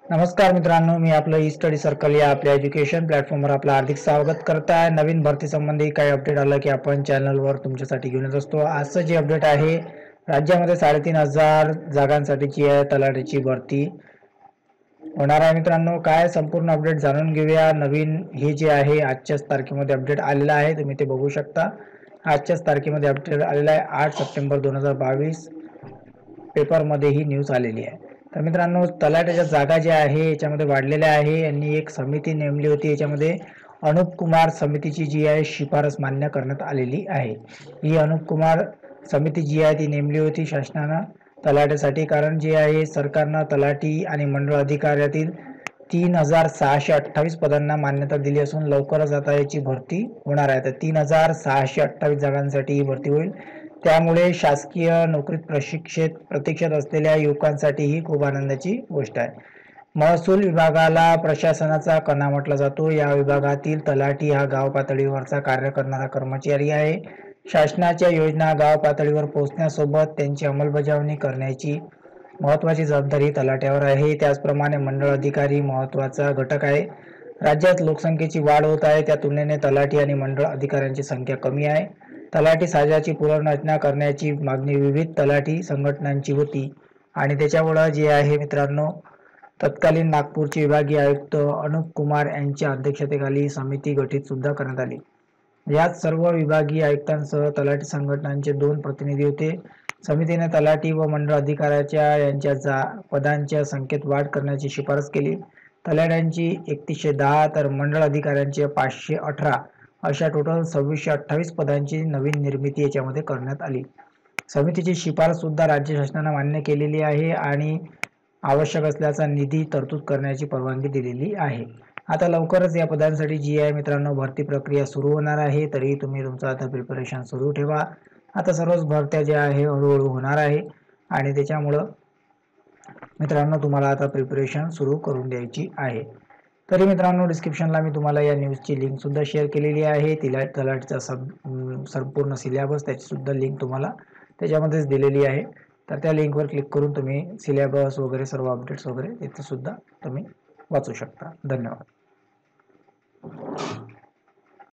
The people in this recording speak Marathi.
नमस्कार मित्रांनो, मी आपलं ई स्टडी सर्कल या आपल्या एज्युकेशन प्लॅटफॉर्मवर आपलं हार्दिक स्वागत करत आहे। नवीन भरती संबंधी काही अपडेट आलं की आपण चॅनलवर तुमच्यासाठी घेऊन येत असतो। आजचं जे अपडेट आहे, राज्यामध्ये 3,500 जागांसाठीची आहे तलाठीची भरती होणार आहे। मित्रांनो, काय संपूर्ण अपडेट जाणून घेऊया। नवीन हे जे आहे आजच्याच तारखेमध्ये अपडेट आलेला आहे, तुम्ही ते बघू शकता। आजच्याच तारखेमध्ये अपडेट आलेला आहे 8 सप्टेंबर 2022 पेपरमध्ये ही न्यूज आलेली आहे। तर मित्रांनो, तलाठ्याच्या जागा ज्या आहे याच्यामध्ये वाढलेल्या आहे। यांनी एक समिती नेमली होती, याच्यामध्ये अनुप कुमार समितीची जी आहे शिफारस मान्य करण्यात आलेली आहे। ही अनुप कुमार समिती जी आहे ती नेमली होती शासनानं तलाठ्यासाठी, कारण जे आहे सरकारनं तलाठी आणि मंडळ अधिकाऱ्यातील 3,628 पदांना मान्यता दिली असून लवकरच आता याची भरती होणार आहे। तर 3,628 जागांसाठी ही भरती होईल। त्यामुळे शासकीय नोकरीत प्रतीक्षेत असलेल्या युवकांसाठी ही खूप आनंदाची गोष्ट आहे। महसूल विभागाला प्रशासनाचा कणा म्हटला जातो। या विभागातील तलाठी हा गाव पातळीवरचा कार्य करणारा कर्मचारी आहे। शासनाच्या योजना गाव पातळीवर पोहोचण्यासोबत त्यांची अंमलबजावणी करण्याची महत्त्वाची जबाबदारी तलाठ्यावर आहे। त्याचप्रमाणे मंडळ अधिकारी महत्त्वाचा घटक आहे। राज्यात लोकसंख्येची वाढ होत आहे, त्या तुलनेने तलाठी आणि मंडळ अधिकाऱ्यांची संख्या कमी आहे। तलाठी साजाची पुनर्रचना करण्याची मागणी विविध तलाठी संघटनांची होती आणि त्याच्यामुळे जे आहे मित्रांनो, तत्कालीन नागपूरचे विभागीय आयुक्त अनुप कुमार यांच्या अध्यक्षतेखाली समिती गठीत सुद्धा करण्यात आली। यात सर्व विभागीय आयुक्तांसह तलाठी संघटनांचे 2 प्रतिनिधी होते। समितीने तलाठी व मंडळ अधिकाऱ्याच्या यांच्या पदांच्या संख्येत वाढ करण्याची शिफारस केली। तलाठ्यांची 3110 तर मंडळ अधिकाऱ्यांची 518 अशा टोटल 2628 पदांची नवीन निर्मिती याच्यामध्ये करण्यात आली। समितीची शिफारस सुद्धा राज्य शासनाने मान्य केलेली आहे आणि आवश्यक असल्याचा निधी तरतूद करण्याची परवानगी दिलेली आहे। आता लवकरच या पदांसाठी जी आहे मित्रांनो भरती प्रक्रिया सुरू होणार आहे, तरी तुम्ही तुमचं आता प्रिपरेशन सुरू ठेवा। आता सर्वच भरत्या ज्या आहे हळूहळू होणार आहे आणि त्याच्यामुळं मित्रांनो तुम्हाला आता प्रिपरेशन सुरू करून द्यायची आहे। तरी मित्रांनो, डिस्क्रिप्शनला मी तुम्हाला या न्यूजची लिंक सुद्धा शेअर केलेली आहे। तलाठीचा संपूर्ण सिलेबस त्याची सुद्धा लिंक तुम्हाला त्याच्यामध्येच दिलेली आहे। तर त्या लिंकवर क्लिक करून तुम्ही सिलेबस वगैरे सर्व अपडेट्स वगैरे इथे सुद्धा तुम्ही वाचू शकता। धन्यवाद।